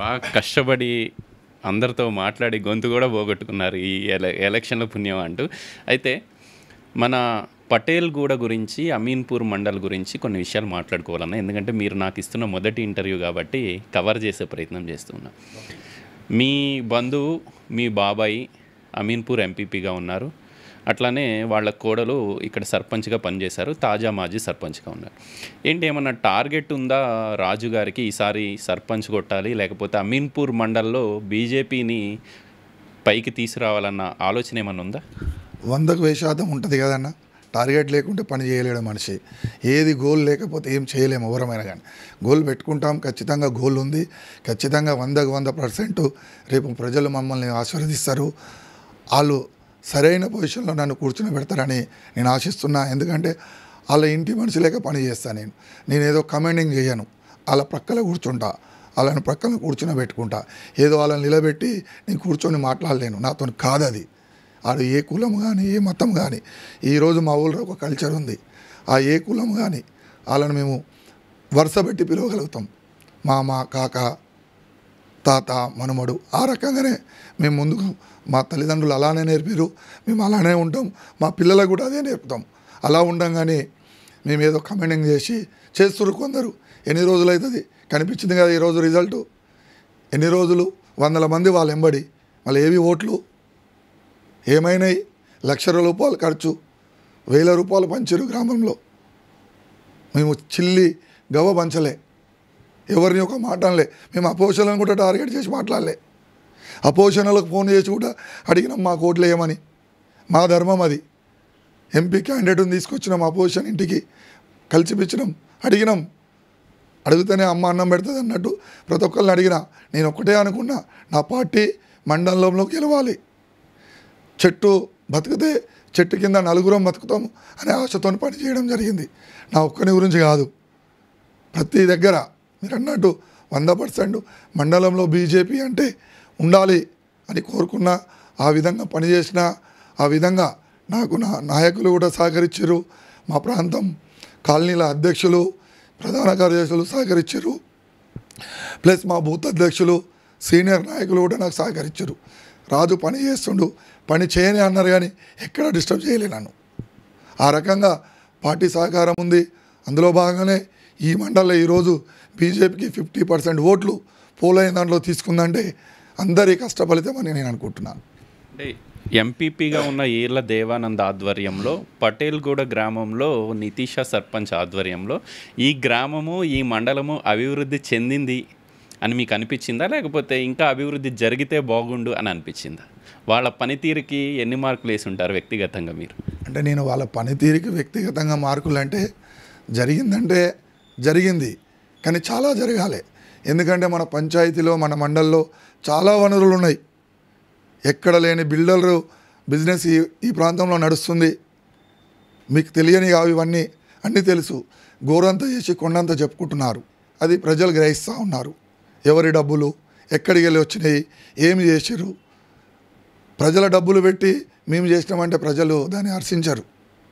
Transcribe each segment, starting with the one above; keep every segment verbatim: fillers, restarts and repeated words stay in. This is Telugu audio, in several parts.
బాగా కష్టపడి అందరితో మాట్లాడి గొంతు కూడా పోగొట్టుకున్నారు ఈ ఎల ఎలక్షన్ల పుణ్యం అంటూ. అయితే మన పటేల్గూడ గురించి, అమీన్పూర్ మండల్ గురించి కొన్ని విషయాలు మాట్లాడుకోవాలన్నా. ఎందుకంటే మీరు నాకు ఇస్తున్న మొదటి ఇంటర్వ్యూ కాబట్టి కవర్ చేసే ప్రయత్నం చేస్తున్నా. మీ బంధువు, మీ బాబాయి అమీన్పూర్ ఎంపీపీగా ఉన్నారు. అట్లానే వాళ్ళ కోడలు ఇక్కడ సర్పంచ్గా పనిచేశారు, తాజా మాజీ సర్పంచ్గా ఉన్నారు. ఏంటి ఏమన్నా టార్గెట్ ఉందా రాజు గారికి ఈసారి సర్పంచ్ కొట్టాలి, లేకపోతే అమీన్పూర్ మండల్లో బీజేపీని పైకి తీసుకురావాలన్న ఆలోచన ఏమన్నా ఉందా? వందకు వెయ్యి శాతం ఉంటుంది కదన్న. టార్గెట్ లేకుంటే పని చేయలేడు మనిషి. ఏది గోల్ లేకపోతే ఏం చేయలేము ఎవరమైనా కానీ. గోల్ పెట్టుకుంటాం, ఖచ్చితంగా గోల్ ఉంది. ఖచ్చితంగా వందకు వంద పర్సెంట్ రేపు ప్రజలు మమ్మల్ని ఆశీర్వదిస్తారు. వాళ్ళు సరైన పొజిషన్లో నన్ను కూర్చుని పెడతారని నేను ఆశిస్తున్నా. ఎందుకంటే వాళ్ళ ఇంటి మనిషి లేక పని చేస్తాను నేను. నేను ఏదో కమాండింగ్ చేయను. వాళ్ళ ప్రక్కల కూర్చుంటా, వాళ్ళని ప్రక్కన కూర్చుని పెట్టుకుంటా. ఏదో వాళ్ళని నిలబెట్టి నేను కూర్చొని మాట్లాడలేను, నాతో కాదు అది. ఆడు ఏ కులం కానీ ఏ మతం కానీ, ఈరోజు మా ఊళ్ళో ఒక కల్చర్ ఉంది. ఆ ఏ కులం కానీ వాళ్ళని మేము వరుస పెట్టి పిలవగలుగుతాం. మామ, కాక, తాత, మనుమడు, ఆ రకంగానే మేము ముందుకు మా తల్లిదండ్రులు అలానే నేర్పారు. మేము అలానే ఉంటాం. మా పిల్లలకు కూడా అదే నేర్పుతాం. అలా ఉండంగానే మేము ఏదో కమెండింగ్ చేసి చేస్తున్నారు కొందరు. ఎన్ని రోజులు అవుతుంది కనిపించింది కదా ఈరోజు రిజల్టు. ఎన్ని రోజులు వందల మంది వాళ్ళు ఎంబడి, మళ్ళీ ఏవి ఓట్లు ఏమైనాయి? లక్షల రూపాయలు ఖర్చు, వేల రూపాయలు పంచారు గ్రామంలో. మేము చిల్లి గవ్వ పంచలే, ఎవరిని ఒక మాట అనలే. మేము అపోజిషన్లను కూడా టార్గెట్ చేసి మాట్లాడలే. అపోజిషన్లకు ఫోన్ చేసి కూడా అడిగినాం మా కోట్లు వేయమని. మా ధర్మం అది. ఎంపీ క్యాండిడేట్ని తీసుకొచ్చినాం అపోజిషన్ ఇంటికి, కలిసిపించినాం, అడిగినాం. అడిగితేనే అమ్మ అన్నం పెడుతుంది అన్నట్టు ప్రతి ఒక్కరిని అడిగినా. నేను ఒక్కటే అనుకున్నా, నా పార్టీ మండలంలో గెలవాలి. చెట్టు బతికితే చెట్టు కింద నలుగురం బతుకుతాము అనే ఆశతో పని చేయడం జరిగింది. నా ఒక్కని గురించి కాదు, ప్రతి దగ్గర మీరు అన్నట్టు వంద పర్సెంట్ మండలంలో బీజేపీ అంటే ఉండాలి అని కోరుకున్నా. ఆ విధంగా పనిచేసిన, ఆ విధంగా నాకు నా నాయకులు కూడా సహకరించారు. మా ప్రాంతం కాలనీల అధ్యక్షులు, ప్రధాన కార్యదర్శులు సహకరించారు. ప్లస్ మా బూత్ అధ్యక్షులు, సీనియర్ నాయకులు కూడా నాకు సహకరించారు. రాజు పని చేస్తుండు, పని చేయని అన్నారు కానీ ఎక్కడ డిస్టర్బ్ చేయలే నన్ను. ఆ రకంగా పార్టీ సహకారం ఉంది. అందులో భాగంగానే ఈ మండలంలో ఈరోజు బీజేపీకి ఫిఫ్టీ పర్సెంట్ ఓట్లు పోలైన దాంట్లో తీసుకుందంటే అందరి కష్టఫలితం అని నేను అనుకుంటున్నాను. అంటే ఎంపీపీగా ఉన్న ఈర్ల దేవానంద్ ఆధ్వర్యంలో, పటేల్గూడ గ్రామంలో నితీష సర్పంచ్ ఆధ్వర్యంలో ఈ గ్రామము, ఈ మండలము అభివృద్ధి చెందింది అని మీకు అనిపించిందా, లేకపోతే ఇంకా అభివృద్ధి జరిగితే బాగుండు అని అనిపించిందా? వాళ్ళ పనితీరుకి ఎన్ని మార్కులు వేసి ఉంటారు వ్యక్తిగతంగా మీరు? అంటే నేను వాళ్ళ పనితీరుకి వ్యక్తిగతంగా మార్కులు అంటే, జరిగిందంటే జరిగింది, కానీ చాలా జరగాలి. ఎందుకంటే మన పంచాయతీలో, మన మండల్లో చాలా వనరులు ఉన్నాయి. ఎక్కడ లేని బిల్డర్లు బిజినెస్ ఈ ఈ ప్రాంతంలో నడుస్తుంది. మీకు తెలియని కావు ఇవన్నీ, అన్నీ తెలుసు. గోరంతా చేసి కొండంతా చెప్పుకుంటున్నారు. అది ప్రజలు గ్రహిస్తూ ఉన్నారు. ఎవరి డబ్బులు ఎక్కడికి వెళ్ళి వచ్చినాయి, ఏమి చేసారు. ప్రజల డబ్బులు పెట్టి మేము చేసినామంటే ప్రజలు దాన్ని హర్షించరు.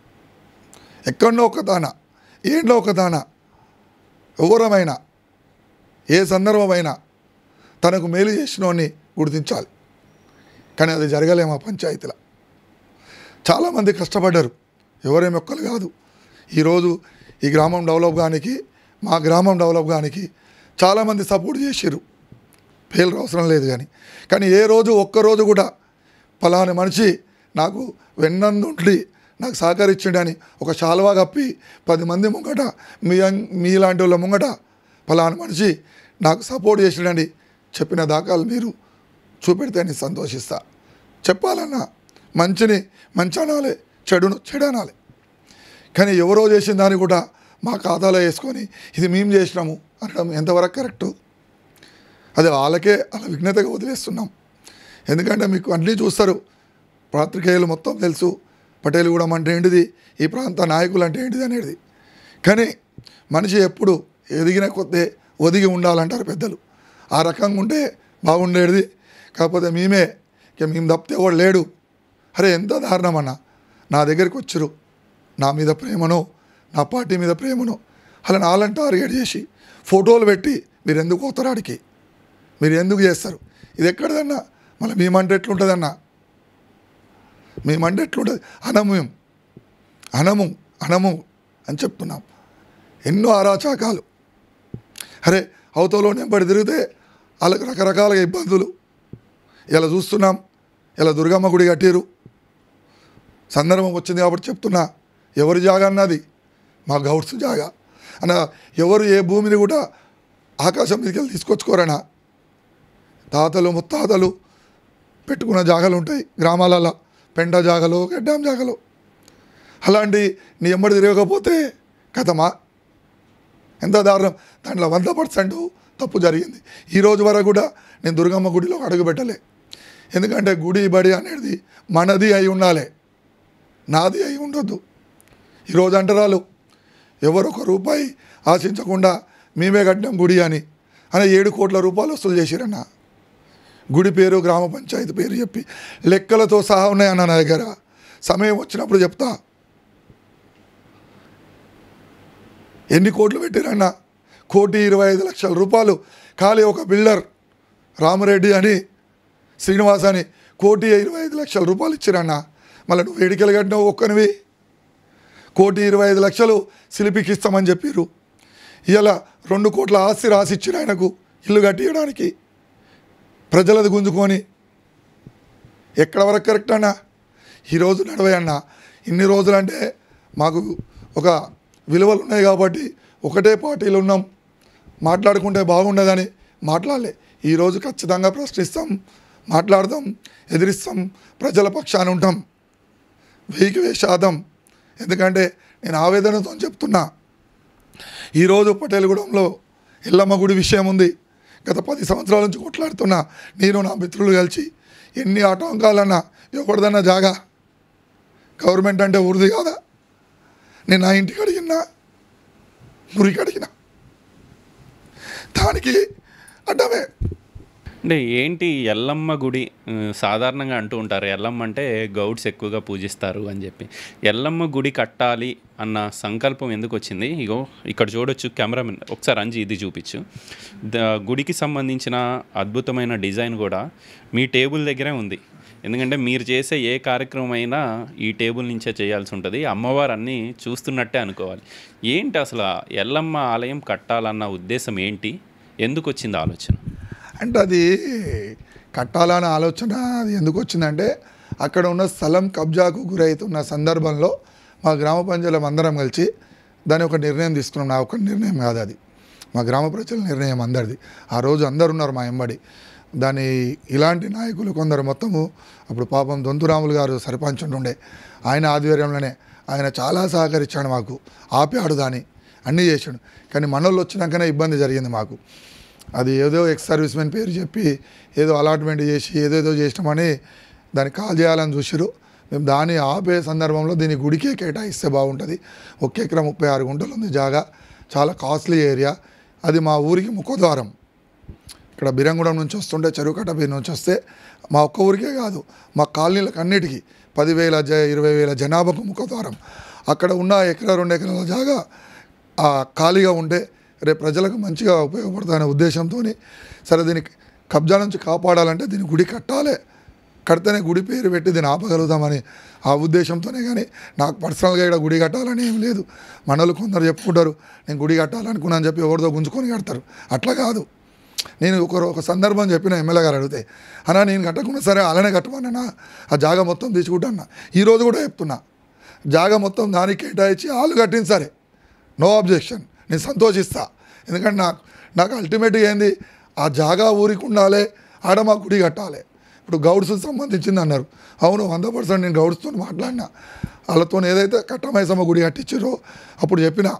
ఎక్కడో ఒక దాన, ఏంట్లో ఒక దాన, ఎవరమైనా ఏ సందర్భమైనా తనకు మేలు చేసినోని గుర్తించాలి. కానీ అది జరగలే మా పంచాయతీలో. చాలామంది కష్టపడ్డారు, ఎవరేమి ఒక్కరు కాదు. ఈరోజు ఈ గ్రామం డెవలప్ కానికి, మా గ్రామం డెవలప్ కానికి చాలామంది సపోర్ట్ చేసారు. పేర్లు అవసరం లేదు కానీ కానీ ఏ రోజు ఒక్కరోజు కూడా ఫలాని మనిషి నాకు వెన్నందుండి నాకు సహకరించండి ఒక శాలువా కప్పి పది మంది ముంగట, మీ మీలాంటి వాళ్ళ ముంగట ఫలాని మనిషి నాకు సపోర్ట్ చేసాడండి చెప్పిన దాఖలు మీరు చూపెడితే నేను సంతోషిస్తా. చెప్పాలన్నా మంచిని మంచి అనాలి, చెడును చెడు అనాలి. కానీ ఎవరో చేసిన దాన్ని కూడా మా ఖాతాలో వేసుకొని ఇది మేము చేసినాము అనడం ఎంతవరకు కరెక్టు? అది వాళ్ళకే అలా విఘ్నతగా వదిలేస్తున్నాం. ఎందుకంటే మీకు అన్నీ చూస్తారు, పాత్రికేయులు మొత్తం తెలుసు పటేల్గూడెం అంటే ఏంటిది, ఈ ప్రాంత నాయకులు అంటే ఏంటిది అనేది. కానీ మనిషి ఎప్పుడు ఎదిగిన కొద్దే ఒదిగి ఉండాలంటారు పెద్దలు. ఆ రకంగా ఉంటే బాగుండేది. కాకపోతే మేమే ఇక మేము తప్పితే ఎవడు లేడు. అరే ఎంత దారుణం అన్న, నా దగ్గరికి వచ్చారు, నా మీద ప్రేమనో నా పార్టీ మీద ప్రేమనో అలా నాలని టార్గెట్ చేసి ఫోటోలు పెట్టి మీరు ఎందుకు పోతారు ఆడికి, మీరు ఎందుకు చేస్తారు? ఇది ఎక్కడదన్నా మళ్ళీ మేమంటే ఎట్లుంటుందన్నా? మేమంటే ఎట్లుంటుంది? అనము మేము అనము అనము అని చెప్తున్నాం. ఎన్నో అరాచకాలు. అరే అవతలో నెంబడి తిరిగితే వాళ్ళకి రకరకాలుగా ఇబ్బందులు ఇలా చూస్తున్నాం. ఇలా దుర్గమ్మ గుడి కట్టారు, సందర్భం వచ్చింది కాబట్టి చెప్తున్నా. ఎవరి జాగా అన్నది? మా గౌడ్స్ జాగా అన్న. ఎవరు ఏ భూమిని కూడా ఆకాశం మీదకి వెళ్ళి తీసుకొచ్చుకోరనా? తాతలు ముత్తాతలు పెట్టుకున్న జాగాలు ఉంటాయి గ్రామాలలో, పెంట జాగలో, గడ్డాం జాగలో. అలాంటి నీ ఎమ్మడి తిరగకపోతే కథమా? ఎంత దారుణం. దాంట్లో వంద పర్సెంట్ తప్పు జరిగింది. ఈరోజు వరకు కూడా నేను దుర్గమ్మ గుడిలో అడుగు పెట్టలే. ఎందుకంటే గుడి బడి అనేది మనది అయి ఉండాలి, నాది అయి ఉండొద్దు. ఈరోజు అంటరాలు ఎవరు ఒక రూపాయి ఆశించకుండా మేమే కట్టినాం గుడి అని అని ఏడు కోట్ల రూపాయలు వసూలు చేసిరన్న. గుడి పేరు, గ్రామ పంచాయతీ పేరు చెప్పి లెక్కలతో సహా ఉన్నాయన్న నా దగ్గర. సమయం వచ్చినప్పుడు చెప్తా. ఎన్ని కోట్లు పెట్టారన్న? కోటి ఇరవై ఐదు లక్షల రూపాయలు ఖాళీ ఒక బిల్డర్ రామరెడ్డి అని, శ్రీనివాస్ అని కోటి ఇరవై ఐదు లక్షల రూపాయలు ఇచ్చిరన్న. మళ్ళీ నువ్వు వేడికలు కట్టినావు ఒక్కనివి. కోటి ఇరవై ఐదు లక్షలు శిల్పికి ఇస్తామని చెప్పారు. ఇలా రెండు కోట్ల ఆస్తి రాసి ఇచ్చారు ఆయనకు ఇల్లు కట్టియడానికి, ప్రజలది గుంజుకొని. ఎక్కడ వరకు కరెక్ట్ అన్నా? ఈరోజు నడవై అన్న. ఇన్ని రోజులంటే మాకు ఒక విలువలు ఉన్నాయి కాబట్టి ఒకటే పార్టీలు ఉన్నాం, మాట్లాడుకుంటే బాగుండదని మాట్లాడలే. ఈరోజు ఖచ్చితంగా ప్రశ్నిస్తాం, మాట్లాడదాం, ఎదిరిస్తాం, ప్రజల పక్షాన ఉంటాం వెయ్యికి వెయ్యి శాతం. ఎందుకంటే నేను ఆవేదనతో చెప్తున్నా. ఈరోజు పటేలగూడెంలో ఎల్లమ్మ గుడి విషయం ఉంది. గత పది సంవత్సరాల నుంచి కొట్లాడుతున్నా నేను నా మిత్రులు కలిసి. ఎన్ని ఆటంకాలన్నా ఎవరిదన్నా జాగా గవర్నమెంట్ అంటే ఊరిది కాదా? నేను నా ఇంటికి అడిగినా, మురికి అడిగినా, దానికి అడ్డమే. అంటే ఏంటి ఎల్లమ్మ గుడి ఆ, సాధారణంగా అంటూ ఉంటారు ఎల్లమ్మ అంటే గౌడ్స్ ఎక్కువగా పూజిస్తారు అని చెప్పి. ఎల్లమ్మ గుడి కట్టాలి అన్న సంకల్పం ఎందుకు వచ్చింది? ఇగో ఇక్కడ చూడొచ్చు, కెమెరామెన్ ఒకసారి అంజి ఇది చూపించు. ద గుడికి సంబంధించిన అద్భుతమైన డిజైన్ కూడా మీ టేబుల్ దగ్గరే ఉంది. ఎందుకంటే మీరు చేసే ఏ కార్యక్రమం అయినా ఈ టేబుల్ నుంచే చేయాల్సి ఉంటుంది. అమ్మవారు అన్నీ చూస్తున్నట్టే అనుకోవాలి. ఏంటి అసలు ఆ ఎల్లమ్మ ఆలయం కట్టాలన్న ఉద్దేశం ఏంటి? ఎందుకు వచ్చింది ఆలోచన? అంటే అది కట్టాలనే ఆలోచన అది ఎందుకు వచ్చిందంటే, అక్కడ ఉన్న స్థలం కబ్జాకు గురవుతున్న సందర్భంలో మా గ్రామ పంచాయతీలో అందరం కలిసి దాని ఒక నిర్ణయం తీసుకున్నాం. నా ఒక నిర్ణయం కాదు అది, మా గ్రామ ప్రజల నిర్ణయం అందరిది. ఆ రోజు అందరు ఉన్నారు మా ఎంబడి. దాని ఇలాంటి నాయకులు కొందరు మొత్తము, అప్పుడు పాపం దొంతురాములు గారు సర్పంచ్ ఉండే, ఆయన ఆధ్వర్యంలోనే ఆయన చాలా సహకరించాడు మాకు, ఆపాడు దాన్ని, అన్నీ చేశాడు. కానీ మనోళ్ళు వచ్చినాకనే ఇబ్బంది జరిగింది మాకు. అది ఏదో ఎక్స్ సర్వీస్ మెన్ పేరు చెప్పి ఏదో అలాట్మెంట్ చేసి ఏదేదో చేసినామని దాన్ని కాల్ చేయాలని చూసారు. మేము దాన్ని ఆపే సందర్భంలో దీన్ని గుడికే కేటాయిస్తే బాగుంటుంది. ఒక ఎకరా ముప్పై ఆరు గుంటలు ఉంది జాగా, చాలా కాస్ట్లీ ఏరియా. అది మా ఊరికి ముఖద్వారం. ఇక్కడ బిరంగూడెం నుంచి వస్తుంటే, చెరువుకట్టపేరు నుంచి వస్తే మా ఒక్క ఊరికే కాదు, మా కాలనీలకు అన్నిటికీ పదివేల జ ఇరవై వేల జనాభాకు ముఖద్వారం. అక్కడ ఉన్న ఎకరా రెండు ఎకరాల జాగా ఖాళీగా ఉంటే రేపు ప్రజలకు మంచిగా ఉపయోగపడుతుందనే ఉద్దేశంతో, సరే దీన్ని కబ్జా నుంచి కాపాడాలంటే దీన్ని గుడి కట్టాలి, కడితేనే గుడి పేరు పెట్టి దీన్ని ఆపగలుగుతామని ఆ ఉద్దేశంతోనే. కానీ నాకు పర్సనల్గా ఇక్కడ గుడి కట్టాలని ఏం లేదు. మనలు కొందరు చెప్పుకుంటారు నేను గుడి కట్టాలనుకున్నాను చెప్పి ఎవరితో గుంజుకొని కడతారు. అట్లా కాదు. నేను ఒక ఒక సందర్భం చెప్పిన ఎమ్మెల్యే గారు అడిగితే, అన్నా నేను కట్టకుండా సరే అలానే కట్టమన్నా, ఆ జాగా మొత్తం తీసుకుంటున్నా. ఈరోజు కూడా చెప్తున్నా, జాగా మొత్తం దానికి కేటాయించి వాళ్ళు కట్టింది సరే, నో అబ్జెక్షన్, నేను సంతోషిస్తా. ఎందుకంటే నాకు నాకు అల్టిమేట్గా ఏంది, ఆ జాగా ఊరికి ఉండాలి, ఆడ మా గుడి కట్టాలి. ఇప్పుడు గౌడ్స్ సంబంధించింది అన్నారు. అవును, వంద పర్సెంట్ నేను గౌడ్స్తో మాట్లాడినా. వాళ్ళతో ఏదైతే కట్టమైసమ్మ గుడి కట్టించారో అప్పుడు చెప్పిన,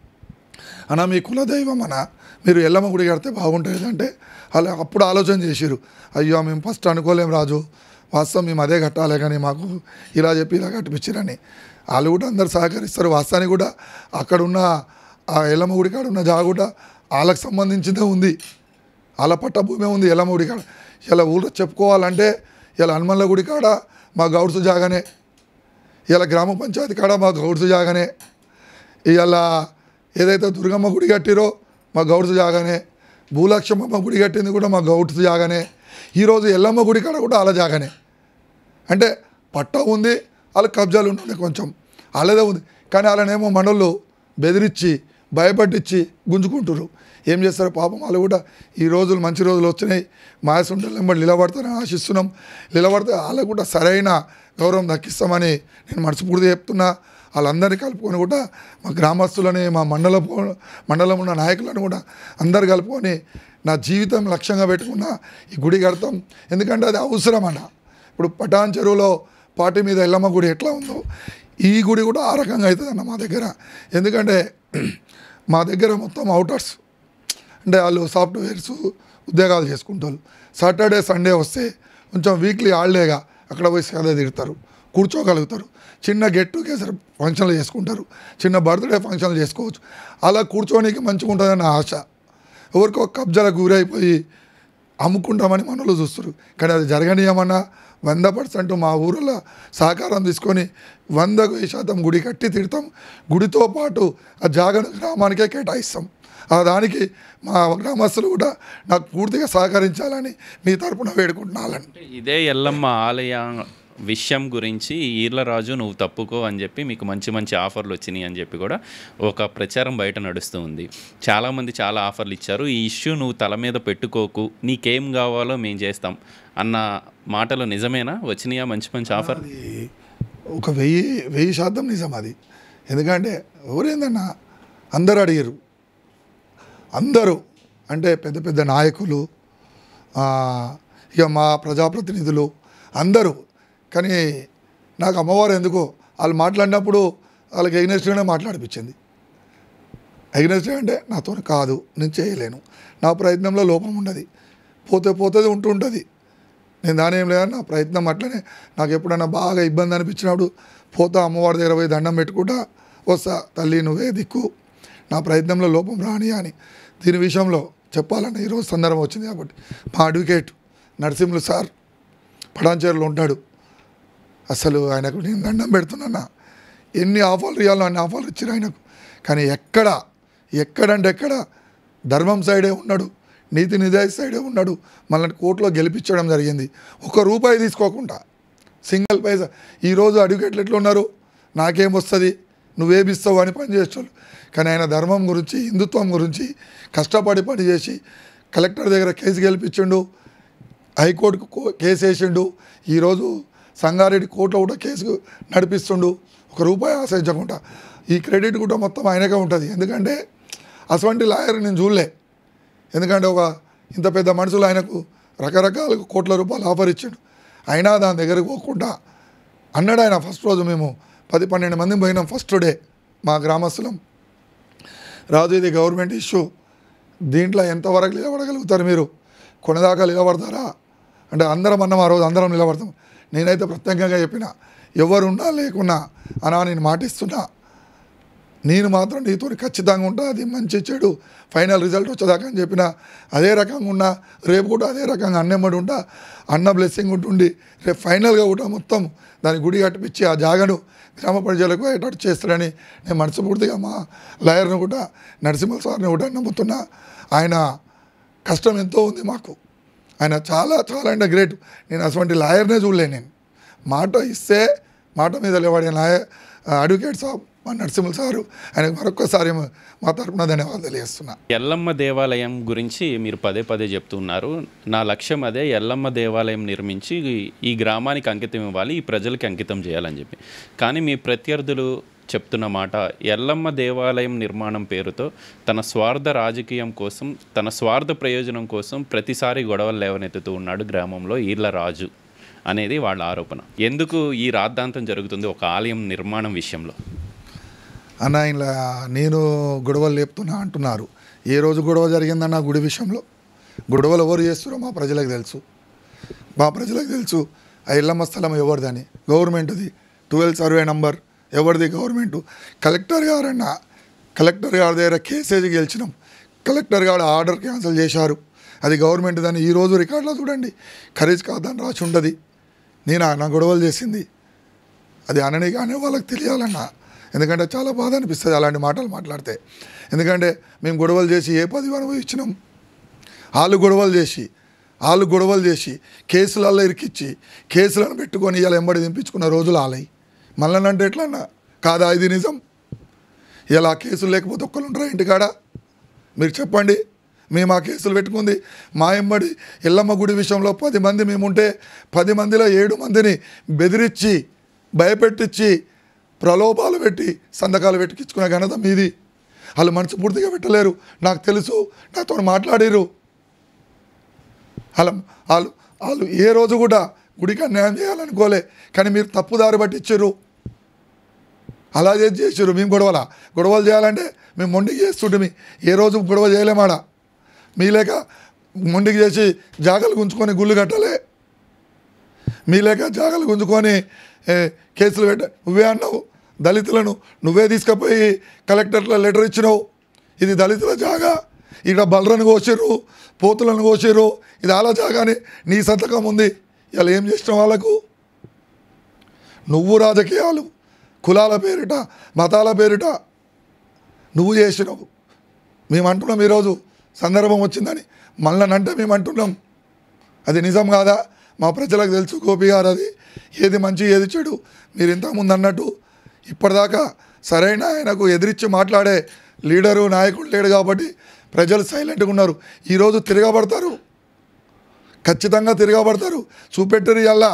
అన్న మీ కులదైవం అన్న, మీరు ఎల్లమ్మ గుడి కడితే బాగుంటుంది అంటే అలా అప్పుడు ఆలోచన చేసిరు. అయ్యో మేము ఫస్ట్ అనుకోలేం రాజు, వాస్తవం మేము అదే కట్టాలి, కానీ మాకు ఇలా చెప్పి ఇలా కట్టిపించారని. వాళ్ళు కూడా అందరు సహకరిస్తారు. వాస్తవానికి కూడా అక్కడున్న ఆ ఎల్లమ్మ గుడి కాడ ఉన్న జాగా కూడా వాళ్ళకి సంబంధించిందే ఉంది, వాళ్ళ పట్ట భూమే ఉంది ఎల్లమ్మ గుడి కాడ. ఇలా ఊళ్ళో చెప్పుకోవాలంటే ఇలా హనుమన్ల గుడి కాడ మా గౌడ్స్ జాగానే, ఇలా గ్రామ పంచాయతీ కాడ మా గౌడ్స్ జాగానే, ఇలా ఏదైతే దుర్గమ్మ గుడి కట్టిరో మా గౌడ్స్ జాగానే, భూలక్ష్మమ్మ గుడి కట్టింది కూడా మా గౌట్ జాగానే, ఈరోజు ఎల్లమ్మ గుడి కాడ కూడా అలా జాగానే. అంటే పట్ట ఉంది, వాళ్ళ కబ్జాలు ఉంటుండే కొంచెం అలాదే ఉంది. కానీ వాళ్ళనేమో మనోళ్ళు బెదిరించి భయపట్టించి గుంజుకుంటారు. ఏం చేస్తారు పాపం వాళ్ళు కూడా. ఈ రోజులు మంచి రోజులు వచ్చినాయి, మాయసుంటలు వెంబడి నిలబడతారని ఆశిస్తున్నాం. నిలబడితే వాళ్ళకు కూడా సరైన గౌరవం దక్కిస్తామని నేను మనస్ఫూర్తిగా చెప్తున్నా. వాళ్ళందరినీ కలుపుకొని కూడా మా గ్రామస్తులని, మా మండల మండలం ఉన్న నాయకులను కూడా అందరు కలుపుకొని నా జీవితం లక్ష్యంగా పెట్టుకున్న ఈ గుడి కడతాం. ఎందుకంటే అది అవసరం అన్న. ఇప్పుడు పటాన్ చెరువులో పార్టీ మీద ఎల్లమ్మ గుడి ఎట్లా ఉందో ఈ గుడి కూడా ఆ రకంగా అవుతుంది అన్న మా దగ్గర. ఎందుకంటే మా దగ్గర మొత్తం అవుటర్స్ అంటే వాళ్ళు సాఫ్ట్వేర్స్ ఉద్యోగాలు చేసుకుంటారు. సాటర్డే సండే వస్తే కొంచెం వీక్లీ హాలిడేగా అక్కడ పోయి సేద తిడతారు, కూర్చోగలుగుతారు. చిన్న గెట్ టుగెదర్ ఫంక్షన్లు చేసుకుంటారు, చిన్న బర్త్డే ఫంక్షన్లు చేసుకోవచ్చు. అలా కూర్చోనికి మంచిగా ఉంటుందని ఆశ. ఎవరికో కబ్జాలకు గురైపోయి అమ్ముకుంటామని మనలో చూస్తారు. కానీ అది జరగనీయమన్నా వంద పర్సెంట్ మా ఊరిలో సహకారం తీసుకొని వందకు వెయ్యి శాతం గుడి కట్టి తిడతాం. గుడితో పాటు ఆ జాగను గ్రామానికే కేటాయిస్తాం. ఆ దానికి మా గ్రామస్తులు కూడా నాకు పూర్తిగా సహకరించాలని మీ తరపున వేడుకుంటున్నాను. ఇదే ఎల్లమ్మ ఆలయ విషయం గురించి ఈర్లరాజు నువ్వు తప్పుకో అని చెప్పి మీకు మంచి మంచి ఆఫర్లు వచ్చినాయి అని చెప్పి కూడా ఒక ప్రచారం బయట నడుస్తూ ఉంది. చాలామంది చాలా ఆఫర్లు ఇచ్చారు. ఈ ఇష్యూ నువ్వు తల మీద పెట్టుకోకు, నీకేం కావాలో మేము చేస్తాం అన్న మాటలు నిజమేనా? వచ్చినాయా మంచి మంచి ఆఫర్? ఒక వెయ్యి వెయ్యి శాతం నిజం అది. ఎందుకంటే ఎవరేందన్నా అందరూ అడిగారు, అందరూ అంటే పెద్ద పెద్ద నాయకులు, ఇక మా ప్రజాప్రతినిధులు అందరూ. కానీ నాకు అమ్మవారు ఎందుకో వాళ్ళు మాట్లాడినప్పుడు వాళ్ళకి ఎగ్నెస్ట్గానే మాట్లాడిపించింది. ఎగ్నెస్ట్గా అంటే నాతో కాదు, నేను చేయలేను, నా ప్రయత్నంలో లోపం ఉండదు, పోతే పోతుంది ఉంటూ ఉంటుంది, నేను దాని ఏం లేదని నా ప్రయత్నం అట్లనే. నాకు ఎప్పుడైనా బాగా ఇబ్బంది అనిపించినప్పుడు పోతా అమ్మవారి దగ్గర పోయి దండం పెట్టుకుంటా వస్తా, తల్లి నువ్వే దిక్కు, నా ప్రయత్నంలో లోపం రాని అని. దీని విషయంలో చెప్పాలన్న ఈరోజు సందర్భం వచ్చింది కాబట్టి మా అడ్వకేట్ నరసింహులు సార్ పడాంచేరులో ఉంటాడు. అసలు ఆయనకు నేను దండం పెడుతున్నా. ఎన్ని ఆఫర్లు ఇవ్వాలో అన్ని ఆఫర్లు ఇచ్చారు ఆయనకు. కానీ ఎక్కడ ఎక్కడంటే ఎక్కడ ధర్మం సైడే ఉన్నాడు, నీతి నిజాయి సైడే ఉన్నాడు. మళ్ళీ కోర్టులో గెలిపించడం జరిగింది ఒక రూపాయి తీసుకోకుండా, సింగిల్ పైసా. ఈరోజు అడ్వకేట్లు ఎట్లా ఉన్నారు, నాకేం వస్తుంది నువ్వేమిస్తావు అని పనిచేస్తాడు. కానీ ఆయన ధర్మం గురించి, హిందుత్వం గురించి కష్టపడి పని చేసి కలెక్టర్ దగ్గర కేసు గెలిపించిండు, హైకోర్టుకు కేసు వేసిండు, ఈరోజు సంగారెడ్డి కోర్టులో కూడా కేసు నడిపిస్తుండు ఒక రూపాయి ఆశించకుండా. ఈ క్రెడిట్ కూడా మొత్తం ఆయనకే ఉంటుంది. ఎందుకంటే అటువంటి లాయర్ నేను చూడలే. ఎందుకంటే ఒక ఇంత పెద్ద మనుషులు ఆయనకు రకరకాల కోట్ల రూపాయలు ఆఫర్ ఇచ్చాడు, అయినా దాని దగ్గరకు పోకుండా అన్నాడు ఆయన. ఫస్ట్ రోజు మేము పది పన్నెండు మంది పోయినాం ఫస్ట్ డే మా గ్రామస్తులం. రాజు ఇది గవర్నమెంట్ ఇష్యూ, దీంట్లో ఎంతవరకు నిలబడగలుగుతారు మీరు, కొనదాకా నిలబడతారా అంటే అందరం అన్నాం. ఆ రోజు అందరం నిలబడతాం. నేనైతే ప్రత్యేకంగా చెప్పిన, ఎవరు ఉన్నా లేకున్నా అనా నేను మాటిస్తున్నా, నేను మాత్రం నీతో ఖచ్చితంగా ఉంటా, అది మంచి చెడు ఫైనల్ రిజల్ట్ వచ్చేదాకా అని చెప్పిన. అదే రకంగా ఉన్నా, రేపు కూడా అదే రకంగా అన్నెమ్మడి ఉంటా, అన్న బ్లెస్సింగ్ ఉంటుండి రేపు ఫైనల్గా కూడా మొత్తం దాని గుడి కట్టిపించి ఆ జాగను గ్రామ ప్రజలకు అయ్యేటట్టు చేస్తాడని నేను మనస్ఫూర్తిగా మా లాయర్ను కూడా నరసింహ సార్ని కూడా నమ్ముతున్నా. ఆయన కష్టం ఎంతో ఉంది మాకు, ఆయన చాలా చాలా అంటే గ్రేట్. నేను అటువంటి లాయర్నే చూడలేను. నేను మాట ఇస్తే మాట మీద లేవాడే లాయర్ అడ్వకేట్ సాబ్ మా నరసింహ సారు, ఆయనకు మరొక్కసారి మా తరపున ధన్యవాదాలు తెలియజేస్తున్నా. ఎల్లమ్మ దేవాలయం గురించి మీరు పదే పదే చెప్తున్నారు. నా లక్ష్యం అదే, ఎల్లమ్మ దేవాలయం నిర్మించి ఈ గ్రామానికి అంకితం ఇవ్వాలి, ఈ ప్రజలకి అంకితం చేయాలని చెప్పి. కానీ మీ ప్రత్యర్థులు చెప్తున్న మాట, ఎల్లమ్మ దేవాలయం నిర్మాణం పేరుతో తన స్వార్థ రాజకీయం కోసం, తన స్వార్థ ప్రయోజనం కోసం ప్రతిసారి గొడవలు లేవనెత్తుతూ ఉన్నాడు గ్రామంలో ఈర్లరాజు అనేది వాళ్ళ ఆరోపణ. ఎందుకు ఈ రాద్ధాంతం జరుగుతుంది ఒక ఆలయం నిర్మాణం విషయంలో? అన్న ఇలా నేను గొడవలు లేపుతున్నా అంటున్నారు. ఏ రోజు గొడవ జరిగిందన్న గుడి విషయంలో? గొడవలు ఎవరు చేస్తారో మా ప్రజలకు తెలుసు, మా ప్రజలకు తెలుసు. ఆ ఎల్లమ్మ స్థలం ఎవరిదని, గవర్నమెంట్ది. ట్వెల్వ్ సర్వే నంబర్ ఎవరిది, గవర్నమెంటు. కలెక్టర్ గారన్న, కలెక్టర్ గారి దగ్గర కేసేజ్ గెలిచినాం, కలెక్టర్ గారు ఆర్డర్ క్యాన్సిల్ చేశారు, అది గవర్నమెంట్ దాన్ని. ఈరోజు రికార్డులో చూడండి, ఖరీజ్ కాదని రాసి ఉంటుంది. నేను నా గొడవలు చేసింది అది అనని కానీ వాళ్ళకి తెలియాలన్నా. ఎందుకంటే చాలా బాధ అనిపిస్తుంది అలాంటి మాటలు మాట్లాడితే. ఎందుకంటే మేము గొడవలు చేసి ఏ పదవి అనుభవించినాం, వాళ్ళు గొడవలు చేసి వాళ్ళు గొడవలు చేసి కేసులలో ఇరికిచ్చి కేసులను పెట్టుకొని ఇలా ఎంబడి దింపించుకున్న రోజులు ఆలయి మళ్ళీ అంటే ఎట్లన్నా కాదా ఇది నిజం? ఇలా కేసులు లేకపోతే ఒక్కరు ఉంటారా ఇంటికాడ? మీరు చెప్పండి. మేము ఆ కేసులు పెట్టుకుంది మా ఎంబడి ఎల్లమ్మ గుడి విషయంలో పది మంది మేముంటే పది మందిలో ఏడు మందిని బెదిరించి భయపెట్టించి ప్రలోభాలు పెట్టి సంతకాలు పెట్టించుకునే ఘనత మీది. వాళ్ళు మనసు పూర్తిగా పెట్టలేరు, నాకు తెలుసు, నాతో మాట్లాడారు. వాళ్ళ వాళ్ళు వాళ్ళు ఏ రోజు కూడా గుడికి అన్యాయం చేయాలనుకోలే, కానీ మీరు తప్పుదారి పట్టించారు. అలా చేసి చేసారు. మేము గొడవల గొడవలు చేయాలంటే మేము మొండికి చేస్తుంటే ఏ రోజు గొడవ చేయలేమాడ. మీ లేక మొండికి చేసి జాగలు గుంజుకొని గుళ్ళు కట్టలే, మీ లేక జాగలు గుంజుకొని కేసులు పెట్ట నువ్వే అన్నావు. దళితులను నువ్వే తీసుకుపోయి కలెక్టర్లో లెటర్ ఇచ్చినావు, ఇది దళితుల జాగా, ఇక్కడ బలరను కోసిర్రు, పోతులను కోసిర్రు, ఇది అలా జాగాని నీ సంతకం ఉంది. ఇలా ఏం చేసిన వాళ్ళకు? నువ్వు రాజకీయాలు కులాల పేరిట మతాల పేరిట నువ్వు చేసినావు. మేము అంటున్నాం ఈరోజు సందర్భం వచ్చిందని, మళ్ళీ అంటే మేము అంటున్నాం. అది నిజం కాదా? మా ప్రజలకు తెలుసు గోపి గారు అది ఏది మంచి ఏది చెడు. మీరు ఇంతకుముందు అన్నట్టు ఇప్పటిదాకా సరైన ఆయనకు ఎదిరించి మాట్లాడే లీడరు నాయకుడు లేడు కాబట్టి ప్రజలు సైలెంట్గా ఉన్నారు. ఈరోజు తిరగబడతారు, ఖచ్చితంగా తిరగబడతారు. చూపెట్టరు. అలా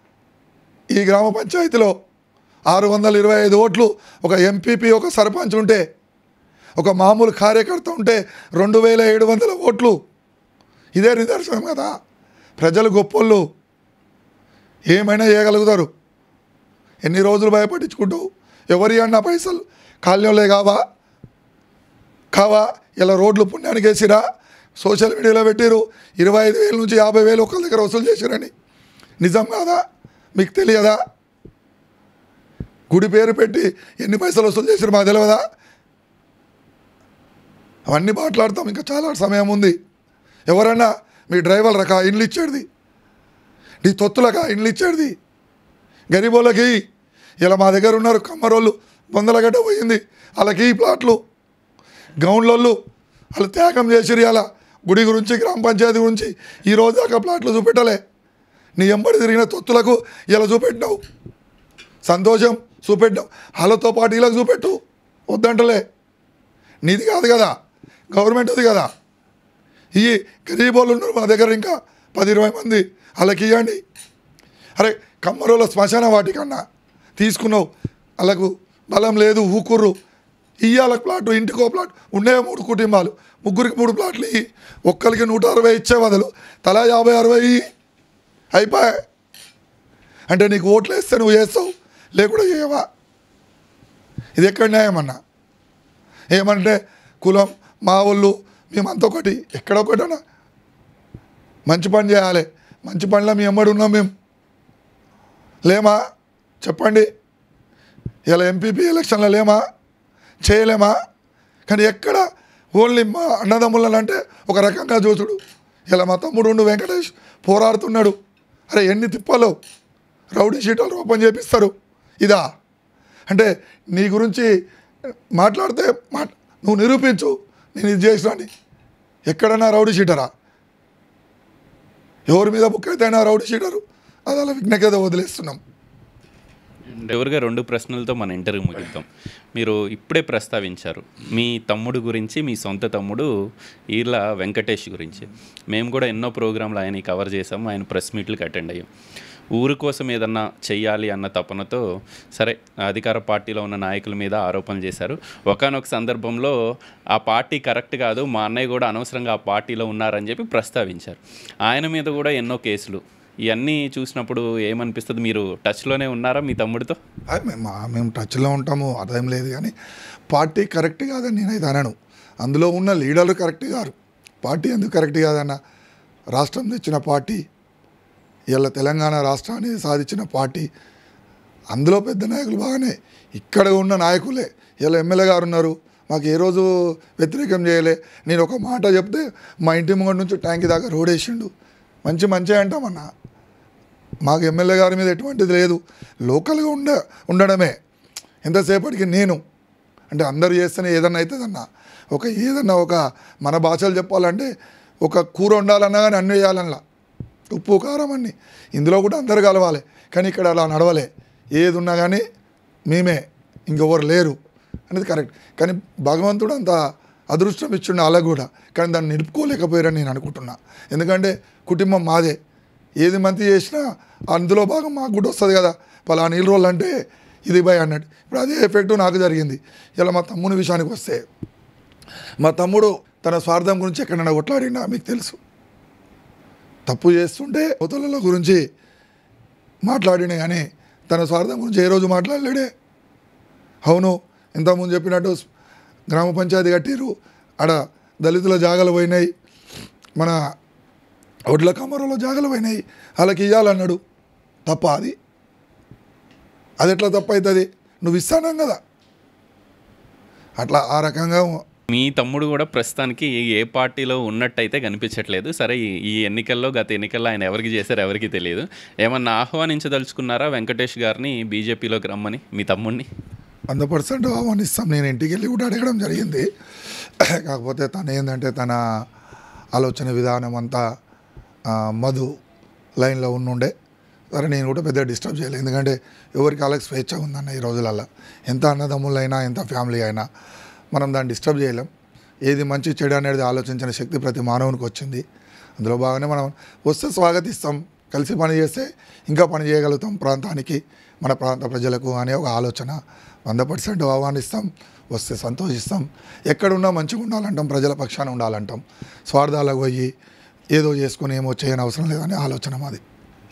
ఈ గ్రామ పంచాయతీలో ఆరు వందల ఇరవై ఐదు ఓట్లు ఒక ఎంపీపీ ఒక సర్పంచ్ ఉంటే, ఒక మామూలు కార్యకర్త ఉంటే రెండు వేల ఏడు వందల ఓట్లు. ఇదే నిదర్శనం కదా. ప్రజలు గొప్పోళ్ళు, ఏమైనా చేయగలుగుతారు. ఎన్ని రోజులు భయపడించుకుంటూ ఎవరి అన్న పైసలు కాల్యంలే కావా కావా ఇలా రోడ్లు పుణ్యానికి వేసిరా, సోషల్ మీడియాలో పెట్టిరు ఇరవై ఐదు వేల నుంచి యాభై వేలు ఒకళ్ళ దగ్గర వసూలు చేసిరని. నిజం కాదా? మీకు తెలియదా? గుడి పేరు పెట్టి ఎన్ని పైసలు వసూలు చేసిరు మాకు తెలియదా? అవన్నీ మాట్లాడతాం, ఇంకా చాలా సమయం ఉంది. ఎవరన్నా మీ డ్రైవర్ రకా ఇండ్లు ఇచ్చేది, నీ తొత్తులకా ఇండ్లు ఇచ్చేది, గరీబోళ్ళకి. ఇలా మా దగ్గర ఉన్నారు కమ్మరోళ్ళు, బొందలగడ్డ పోయింది, వాళ్ళకి ఈ ప్లాట్లు గౌండ్లోళ్ళు వాళ్ళు త్యాగం చేసిరు. అలా గుడి గురించి గ్రామ పంచాయతీ గురించి ఈ రోజు దాకా ప్లాట్లు చూపెట్టలే. నీ ఎంబడి తిరిగిన తొత్తులకు ఇలా చూపెట్టినావు, సంతోషం చూపెట్టావు. వాళ్ళతో పాటు ఇలా చూపెట్టు, వద్దంటలే. నీది కాదు కదా, గవర్నమెంట్ది కదా. ఈ గరీబోళ్ళు ఉన్నారు మా దగ్గర ఇంకా పది ఇరవై మంది, వాళ్ళకి ఇవ్వండి. అరే కమ్మరోళ్ళ శ్మశాన వాటికన్నా తీసుకున్నావు, వాళ్ళకు బలం లేదు, ఊకుర్రు. ఇయ్యాల ప్లాటు, ఇంటికో ప్లాట్, ఉండే మూడు కుటుంబాలు, ముగ్గురికి మూడు ప్లాట్లు ఇవి, ఒక్కరికి నూట అరవై ఇచ్చే బదులు తలా యాభై అరవై అయిపోయా. అంటే నీకు ఓట్లు వేస్తే నువ్వు చేస్తావు, లేకుండా చేయవా? ఇది ఎక్కడ న్యాయమన్నా? ఏమంటే కులం మా వాళ్ళు మేమంతా ఒకటి, ఎక్కడ ఒకటన్నా మంచి పని చేయాలి. మంచి పనిలో మీ అమ్మడి ఉన్నాం మేము, లేమా? చెప్పండి. ఇలా ఎంపీపీ ఎలక్షన్లో లేమా? చేయలేమా? కానీ ఎక్కడ ఓన్లీ మా అన్నదమ్ములను అంటే ఒక రకంగా చూసుడు. ఇలా మా తమ్ముడు ఉండు వెంకటేష్ పోరాడుతున్నాడు. అరే ఎన్ని తిప్పాలో రౌడీ షీటాలు ఓపెన్ చేపిస్తారు. ఇదా అంటే నీ గురించి మాట్లాడితే మా నువ్వు నిరూపించు నేను ఇది చేసినాని. ఎక్కడన్నా రౌడీ షీటరా? ఎవరి మీద బుక్ అయితే అయినా రౌడీ షీటరు. అది అలా విఘ్నకేదో వదిలేస్తున్నాం. ఎవరిగా రెండు ప్రశ్నలతో మన ఇంటర్వ్యూ ముగిద్దాం. మీరు ఇప్పుడే ప్రస్తావించారు మీ తమ్ముడు గురించి, మీ సొంత తమ్ముడు ఈర్ల వెంకటేష్ గురించి. మేము కూడా ఎన్నో ప్రోగ్రాంలు ఆయన కవర్ చేసాము, ఆయన ప్రెస్ మీట్లకు అటెండ్ అయ్యాం. ఊరు కోసం ఏదన్నా చెయ్యాలి అన్న తపనతో సరే అధికార పార్టీలో ఉన్న నాయకుల మీద ఆరోపణలు చేశారు. ఒకానొక సందర్భంలో ఆ పార్టీ కరెక్ట్ కాదు, మా అన్నయ్య కూడా అనవసరంగా ఆ పార్టీలో ఉన్నారని చెప్పి ప్రస్తావించారు. ఆయన మీద కూడా ఎన్నో కేసులు. ఇవన్నీ చూసినప్పుడు ఏమనిపిస్తుంది? మీరు టచ్లోనే ఉన్నారా మీ తమ్ముడితో? మేము మేము టచ్లో ఉంటాము, అదేం లేదు. కానీ పార్టీ కరెక్ట్ కాదని నేనైతే అనను. అందులో ఉన్న లీడర్లు కరెక్ట్ గారు. పార్టీ ఎందుకు కరెక్ట్ కాదన్న? రాష్ట్రం తెచ్చిన పార్టీ, ఇలా తెలంగాణ రాష్ట్రాన్ని సాధించిన పార్టీ, అందులో పెద్ద నాయకులు బాగానే, ఇక్కడ ఉన్న నాయకులే. ఇలా ఎమ్మెల్యే గారు ఉన్నారు, మాకు ఏ రోజు వ్యతిరేకం చేయలే. నేను ఒక మాట చెప్తే మా ఇంటి ముంగటి నుంచి ట్యాంక్ దాకా రోడ్ వేసిండు. మంచి మంచి అంటామన్నా. మాకు ఎమ్మెల్యే గారి మీద ఎటువంటిది లేదు, లోకల్గా ఉండ ఉండడమే. ఎంతసేపటికి నేను అంటే అందరు చేస్తేనే ఏదన్నా అవుతుందన్నా. ఒక ఏదన్నా ఒక మన భాషలు చెప్పాలంటే ఒక కూర వండాలన్నా కానీ అన్నీ వేయాలన్నా ఉప్పు కారం అన్నీ ఇందులో కూడా అందరు కలవాలి. కానీ ఇక్కడ అలా నడవలే. ఏది ఉన్నా కానీ మేమే, ఇంకెవరు లేరు అనేది కరెక్ట్. కానీ భగవంతుడు అంత అదృష్టం ఇచ్చిండు అలా కూడా, కానీ దాన్ని నిలుపుకోలేకపోయారని నేను అనుకుంటున్నా. ఎందుకంటే కుటుంబం మాదే, ఏది మంచి చేసినా అందులో భాగం మాకు కూడా వస్తుంది కదా. పలా నీళ్ళు రోజులు అంటే ఇది భయ అన్నట్టు. ఇప్పుడు అదే ఎఫెక్ట్ నాకు జరిగింది. ఇలా మా తమ్ముని విషయానికి వస్తే, మా తమ్ముడు తన స్వార్థం గురించి ఎక్కడైనా కొట్లాడినా మీకు తెలుసు. తప్పు చేస్తుంటే అవతల గురించి మాట్లాడినా కానీ తన స్వార్థం గురించి ఏ రోజు మాట్లాడలేడే. అవును, ఇంతకుముందు చెప్పినట్టు గ్రామ పంచాయతీ కట్టిరు, ఆడ దళితుల జాగాలు పోయినాయి, మన ఒడ్ల కమరలో జాగాలు పోయినాయి, వాళ్ళకి ఇవ్వాలన్నాడు. తప్ప అది అది ఎట్లా తప్పు అవుతుంది? నువ్వు ఇస్తానం కదా. అట్లా ఆ రకంగా మీ తమ్ముడు కూడా ప్రస్తుతానికి ఏ పార్టీలో ఉన్నట్టయితే కనిపించట్లేదు. సరే, ఈ ఈ ఎన్నికల్లో గత ఎన్నికల్లో ఆయన ఎవరికి చేశారు ఎవరికి తెలియదు. ఏమన్నా ఆహ్వానించదలుచుకున్నారా వెంకటేష్ గారిని బీజేపీలోకి రమ్మని మీ తమ్ముడిని? వంద పర్సెంట్ ఆహ్వానిస్తాం. నేను ఇంటికి వెళ్ళి కూడా అడగడం జరిగింది. కాకపోతే తను ఏంటంటే తన ఆలోచన విధానం అంతా మధు లైన్లో ఉండుండే. సరే, నేను కూడా పెద్ద డిస్టర్బ్ చేయలేదు. ఎందుకంటే ఎవరికి వాళ్ళకి స్వేచ్ఛ ఉందన్న ఈ రోజులల్లో. ఎంత అన్నదమ్ములైనా ఎంత ఫ్యామిలీ అయినా మనం దాన్ని డిస్టర్బ్ చేయలేం. ఏది మంచి చెడు అనేది ఆలోచించిన శక్తి ప్రతి మానవునికి వచ్చింది. అందులో బాగానే మనం వస్తే స్వాగతిస్తాం, కలిసి పని చేస్తే ఇంకా పని చేయగలుగుతాం ప్రాంతానికి, మన ప్రాంత ప్రజలకు అనే ఒక ఆలోచన. వంద పర్సెంట్ ఆహ్వానిస్తాం, వస్తే సంతోషిస్తాం. ఎక్కడున్నా మంచిగా ఉండాలంటాం, ప్రజల పక్షాన ఉండాలంటాం. స్వార్థాలకు పోయి ఏదో చేసుకుని ఏమో చేయని అవసరం లేదనే ఆలోచన మాది.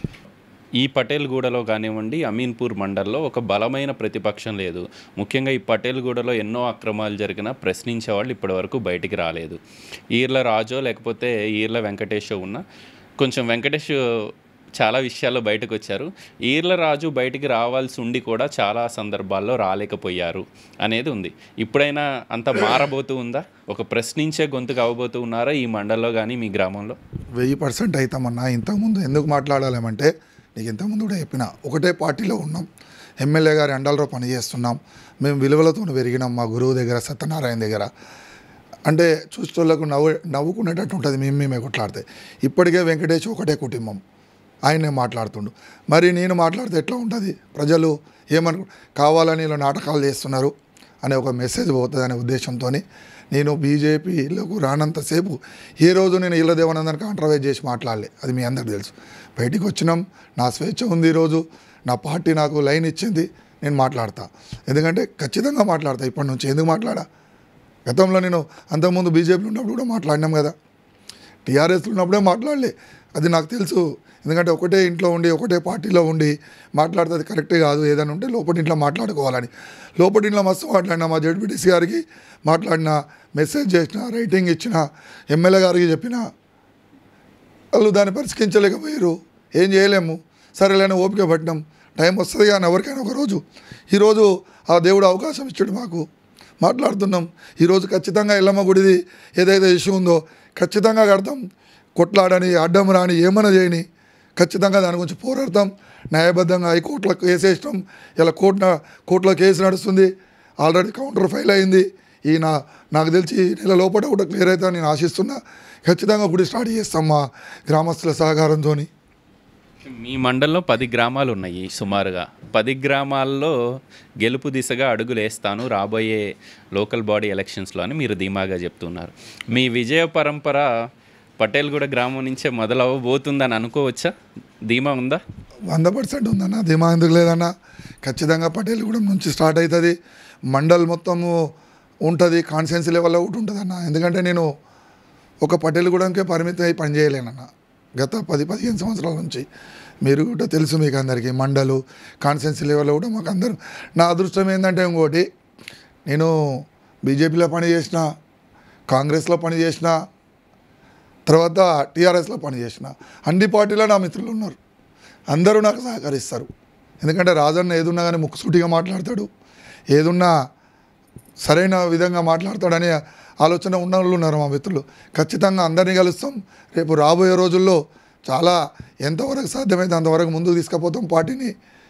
ఈ పటేల్గూడలో కానివ్వండి, అమీన్పూర్ మండల్లో ఒక బలమైన ప్రతిపక్షం లేదు. ముఖ్యంగా ఈ పటేల్గూడలో ఎన్నో అక్రమాలు జరిగినా ప్రశ్నించే వాళ్ళు ఇప్పటివరకు బయటికి రాలేదు. ఈర్ల రాజో లేకపోతే ఈర్ల వెంకటేష్ ఉన్న కొంచెం వెంకటేష్ చాలా విషయాల్లో బయటకు వచ్చారు. ఈర్ల రాజు బయటికి రావాల్సి ఉండి కూడా చాలా సందర్భాల్లో రాలేకపోయారు అనేది ఉంది. ఇప్పుడైనా అంత మారబోతూ ఉందా? ఒక ప్రశ్నించే గొంతుకు అవ్వబోతూ ఉన్నారా ఈ మండల్లో కానీ మీ గ్రామంలో? వెయ్యి పర్సెంట్ అవుతామన్నా. ఇంతకుముందు ఎందుకు మాట్లాడాలేమంటే, నీకు ఇంతకుముందు కూడా చెప్పిన, ఒకటే పార్టీలో ఉన్నాం, ఎమ్మెల్యే గారి అండల్లో పనిచేస్తున్నాం, మేము విలువలతో పెరిగినాం మా గురువు దగ్గర, సత్యనారాయణ దగ్గర. అంటే చూసేటోళ్ళకు నవ్వు నవ్వుకునేటట్టు ఉంటుంది మేము మేమే కొట్లాడితే. ఇప్పటికే వెంకటేష్ ఒకటే కుటుంబం, ఆయనే మాట్లాడుతుండు. మరి నేను మాట్లాడితే ఎట్లా ఉంటుంది? ప్రజలు ఏమను కావాలని ఇలా నాటకాలు చేస్తున్నారు అనే ఒక మెసేజ్ పోతుంది అనే ఉద్దేశంతో నేను బీజేపీలోకి రానంతసేపు ఏ రోజు నేను ఇళ్ళ దేవానందన్ కాంట్రవైజ్ చేసి మాట్లాడలే. అది మీ అందరికి తెలుసు. బయటికి వచ్చినాం, నా స్వేచ్ఛ ఉంది. ఈరోజు నా పార్టీ నాకు లైన్ ఇచ్చింది, నేను మాట్లాడతా. ఎందుకంటే ఖచ్చితంగా మాట్లాడతా ఇప్పటి నుంచి. ఎందుకు మాట్లాడా? గతంలో నేను అంతకుముందు బీజేపీలో ఉన్నప్పుడు కూడా మాట్లాడినాం కదా, టీఆర్ఎస్లో ఉన్నప్పుడే మాట్లాడలే. అది నాకు తెలుసు. ఎందుకంటే ఒకటే ఇంట్లో ఉండి ఒకటే పార్టీలో ఉండి మాట్లాడితే అది కరెక్టే కాదు. ఏదైనా ఉంటే లోపటి ఇంట్లో మాట్లాడుకోవాలని. లోపటి ఇంట్లో మస్తు మాట్లాడినా, మా జడ్పీటీసీ గారికి మాట్లాడినా, మెసేజ్ చేసిన, రైటింగ్ ఇచ్చిన, ఎమ్మెల్యే గారికి చెప్పిన, వాళ్ళు దాన్ని పరిష్కరించలేకపోయారు. ఏం చేయలేము. సరేలేని ఓపిక పట్టినాం. టైం వస్తుంది కానీ ఎవరికైనా ఒకరోజు. ఈరోజు ఆ దేవుడు అవకాశం ఇచ్చాడు మాకు, మాట్లాడుతున్నాం. ఈరోజు ఖచ్చితంగా ఎల్లమ్మ గుడిది ఏదైతే ఇష్యూ ఉందో ఖచ్చితంగా కడతాం. కొట్లాడని, అడ్డం రాని, ఏమైనా చేయని ఖచ్చితంగా దాని గురించి పోరాడతాం. న్యాయబద్ధంగా హైకోర్టులో కేసు వేసినాం. ఇలా కోర్టు కోర్టులో కేసు నడుస్తుంది. ఆల్రెడీ కౌంటర్ ఫైల్ అయింది. ఈ నా నాకు తెలిసి నెల లోపల కూడా క్లియర్ అవుతా నేను ఆశిస్తున్నా. ఖచ్చితంగా గుడి స్టార్ట్ చేస్తాం మా గ్రామస్తుల సహకారంతో. మీ మండలంలో పది గ్రామాలు ఉన్నాయి సుమారుగా. పది గ్రామాల్లో గెలుపు దిశగా అడుగులు వేస్తాను రాబోయే లోకల్ బాడీ ఎలక్షన్స్లో అని మీరు ధీమాగా చెప్తున్నారు. మీ విజయ పరంపర పటేల్గూడ గ్రామం నుంచే మొదలవ్వబోతుందని అనుకోవచ్చా? ధీమా ఉందా? వంద పర్సెంట్ ఉందన్న. ధీమా ఎందుకు లేదన్నా? ఖచ్చితంగా పటేల్గూడెం నుంచి స్టార్ట్ అవుతుంది. మండల్ మొత్తము ఉంటుంది, కాన్స్టిట్యున్సీ లెవెల్లో ఒకటి ఉంటుంది అన్న. ఎందుకంటే నేను ఒక పటేల్గూడెంకే పరిమితం అయి పనిచేయలేనన్న గత పది పదిహేను సంవత్సరాల నుంచి. మీరు కూడా తెలుసు మీకు అందరికీ. మండలు కాన్స్టిట్యున్సీ లెవెల్లో కూడా మాకు అందరూ. నా అదృష్టం ఏంటంటే ఇంకోటి, నేను బీజేపీలో పనిచేసిన, కాంగ్రెస్లో పనిచేసిన, తర్వాత టీఆర్ఎస్లో పనిచేసిన, అన్ని పార్టీలో నా మిత్రులు ఉన్నారు. అందరూ నాకు సహకరిస్తారు. ఎందుకంటే రాజన్న ఏదున్నా కానీ ముక్కుసూటిగా మాట్లాడతాడు, ఏదున్నా సరైన విధంగా మాట్లాడతాడనే ఆలోచన ఉన్న వాళ్ళు ఉన్నారు మా మిత్రులు. ఖచ్చితంగా అందరినీ కలుస్తాం. రేపు రాబోయే రోజుల్లో చాలా ఎంతవరకు సాధ్యమైతే అంతవరకు ముందుకు తీసుకుపోతాం పార్టీని.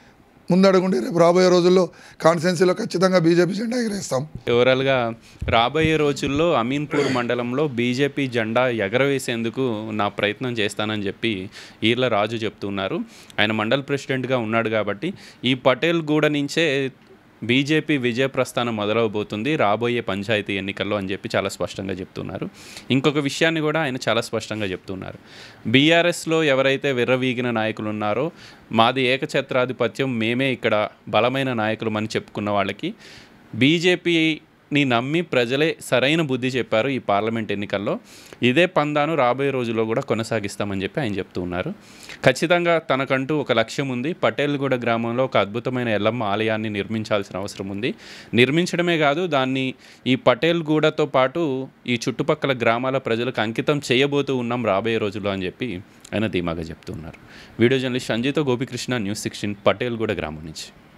ముందడుగుండి రేపు రాబోయే రోజుల్లో కాన్స్టిట్యున్సీలో ఖచ్చితంగా బీజేపీ జెండా ఎగరేస్తాం. ఓవరాల్గా రాబోయే రోజుల్లో అమీన్పూర్ మండలంలో బీజేపీ జెండా ఎగరవేసేందుకు నా ప్రయత్నం చేస్తానని చెప్పి ఈర్ల రాజు చెప్తున్నారు. ఆయన మండల్ ప్రెసిడెంట్గా ఉన్నాడు కాబట్టి ఈ పటేల్ గూడ నుంచే బీజేపీ విజయ ప్రస్థానం మొదలవబోతుంది రాబోయే పంచాయతీ ఎన్నికల్లో అని చెప్పి చాలా స్పష్టంగా చెప్తున్నారు. ఇంకొక విషయాన్ని కూడా ఆయన చాలా స్పష్టంగా చెప్తున్నారు. బీఆర్ఎస్లో ఎవరైతే విర్రవీగిన నాయకులు ఉన్నారో మాది ఏకఛత్రాధిపత్యం, మేమే ఇక్కడ బలమైన నాయకులమని చెప్పుకున్న వాళ్ళకి బీజేపీని నమ్మి ప్రజలే సరైన బుద్ధి చెప్పారు ఈ పార్లమెంట్ ఎన్నికల్లో. ఇదే పందాను రాబోయే రోజుల్లో కూడా కొనసాగిస్తామని చెప్పి ఆయన చెప్తూ ఉన్నారు. ఖచ్చితంగా తనకంటూ ఒక లక్ష్యం ఉంది. పటేల్గూడ గ్రామంలో ఒక అద్భుతమైన ఎల్లమ్మ ఆలయాన్ని నిర్మించాల్సిన అవసరం ఉంది. నిర్మించడమే కాదు, దాన్ని ఈ పటేల్గూడతో పాటు ఈ చుట్టుపక్కల గ్రామాల ప్రజలకు అంకితం చేయబోతూ ఉన్నాం రాబోయే రోజుల్లో అని చెప్పి ఆయన ధీమాగా చెప్తున్నారు. వీడియో జర్నలిస్ట్ సంజయ్తో గోపికృష్ణ, న్యూస్ సిక్స్టీన్, పటేల్గూడ గ్రామం నుంచి.